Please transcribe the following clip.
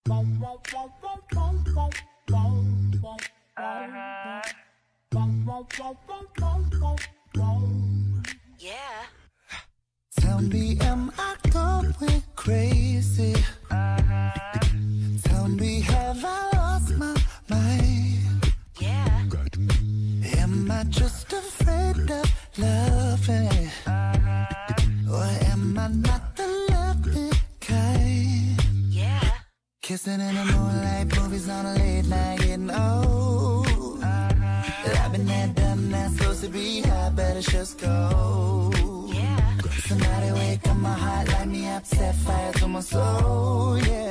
Yeah. Tell me, am I going crazy? Tell me, have I lost my mind? Yeah. Am I just afraid of loving? Or am I not the loving kind? Yeah. Kissing in the moonlight, movies on a late night, getting old. I've been there, done that, supposed to be high, better just go. Yeah. Somebody wake up my heart, light me up, set fire to my soul, yeah.